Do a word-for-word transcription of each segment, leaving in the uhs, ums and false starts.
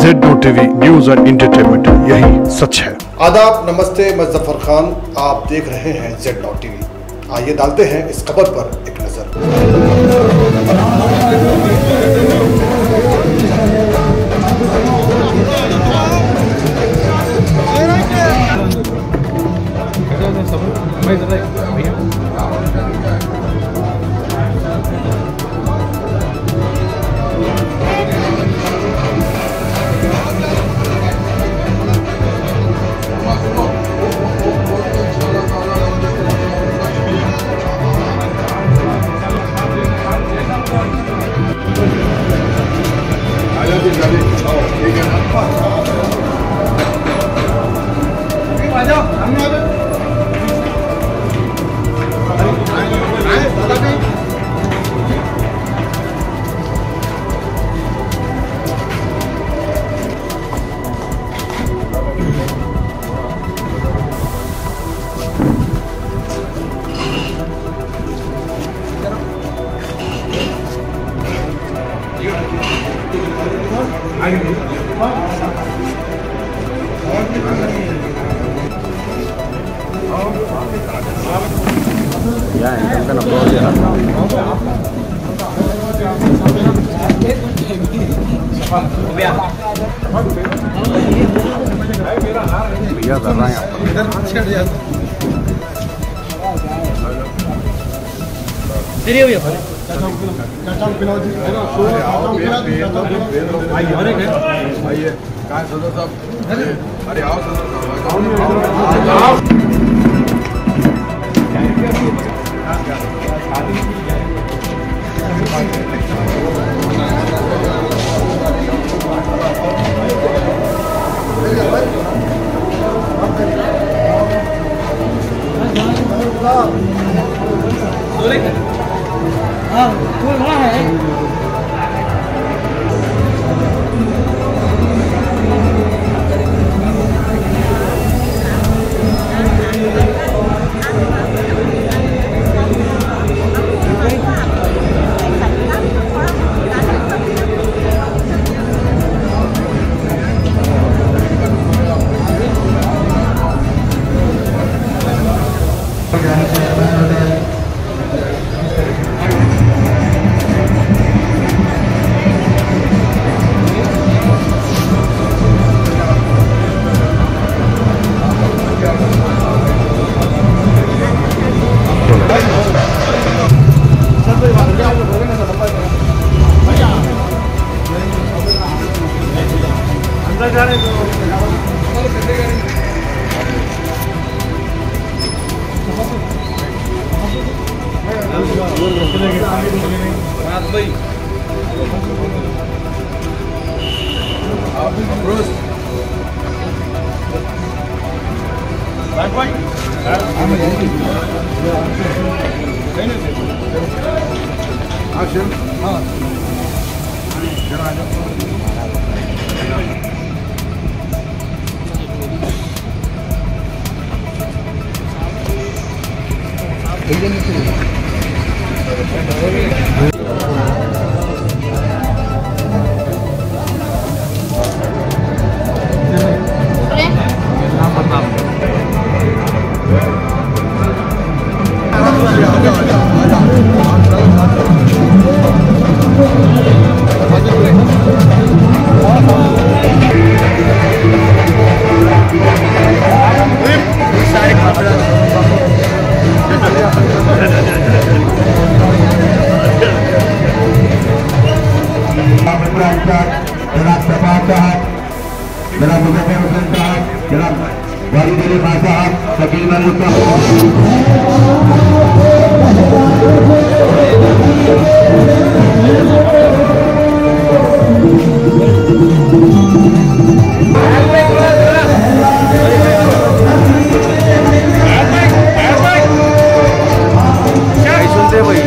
Z TV news and entertainment, यही सच है। आदाब, नमस्ते, मैं जफर खान, आप देख रहे हैं ज़ेड टीवी। आइए डालते हैं इस खबर पर एक नजर। Ya, entonces no puedo llegar. भैया कर रहे हैं आइए, कहाँ सदर साहब? अरे आओ सदर साहब। हाँ, फूल वहाँ है। अंदर जा रहे तो भाई अप्रोच बैक भाई एक्शन। हाँ, जरा आ जाओ। जनाब मुजफ्फर हुसैन साहब, जनाब वालिद अली खान साहब, शकील महमूद सुनते भाई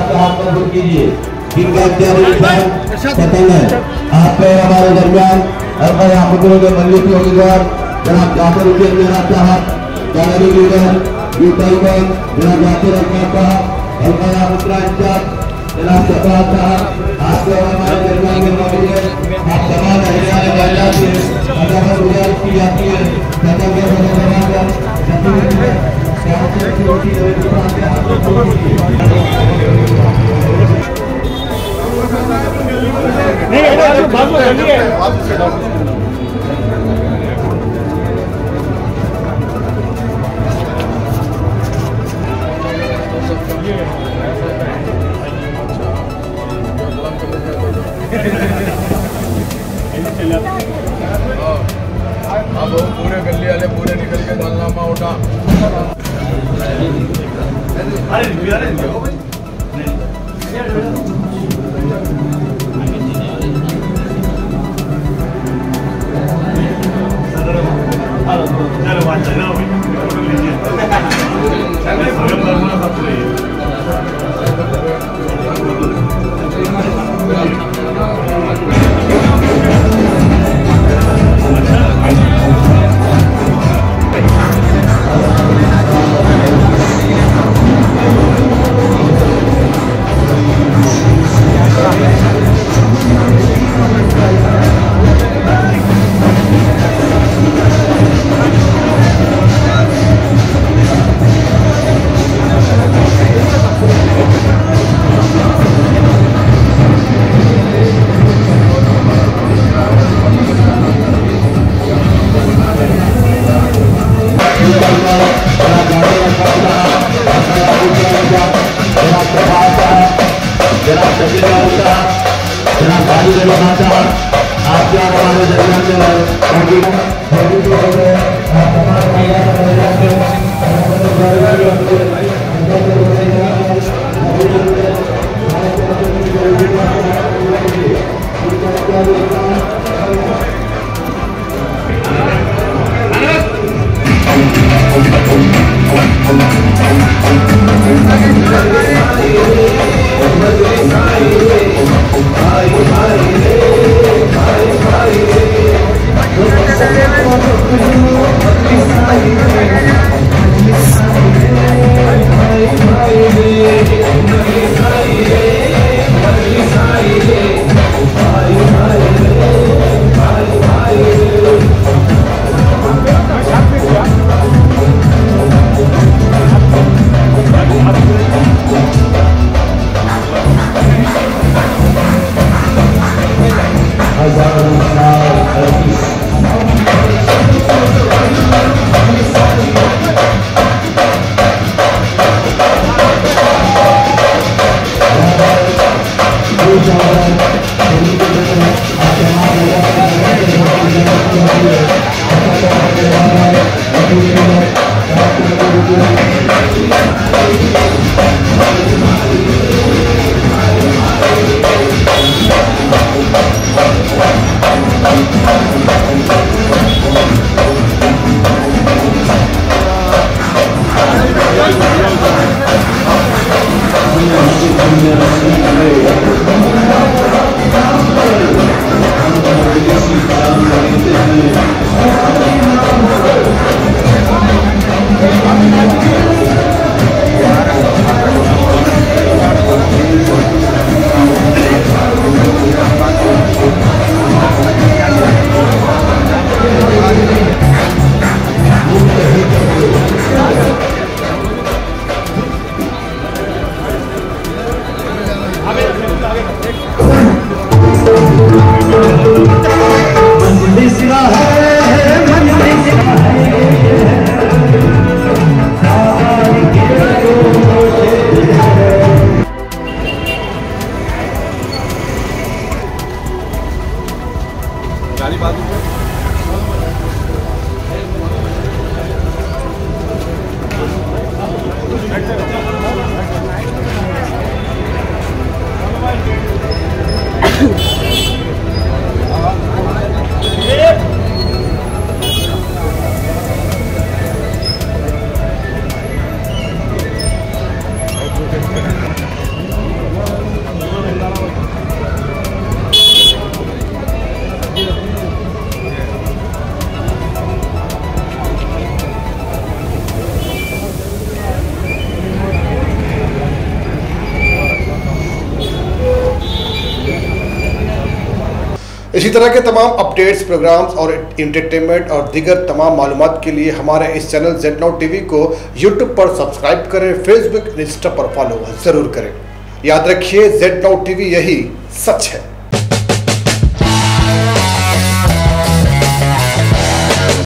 कीजिए। आप हमारे दरमियान हल्का यहाँ खुदरों के मल्लिक उम्मीदवार जनाब जाफर हुसैन मेहरा साहब, जनरल लीडर यू टाइगर जनाब जाफर अहमद साहब, हल्का यहाँ खुदरा इंचार्ज जनाब शफात साहब, आपके हमारे दरबार में मौजूद है। आप तमाम हरियाणा वाला से अदालत गुजारिश की जाती है सदर के सदर बनाकर सचिव है क्या रोटी नहीं बात है। अब पूरे गली वाले पूरे निकल के दालनामा उठा। Thank you. इसी तरह के तमाम अपडेट्स, प्रोग्राम्स और इंटरटेनमेंट और दीगर तमाम मालूमात के लिए हमारे इस चैनल जेड नाउ टीवी को यूट्यूब पर सब्सक्राइब करें, फेसबुक, इंस्टा पर फॉलो जरूर करें। याद रखिए, जेड नाउ टीवी यही सच है।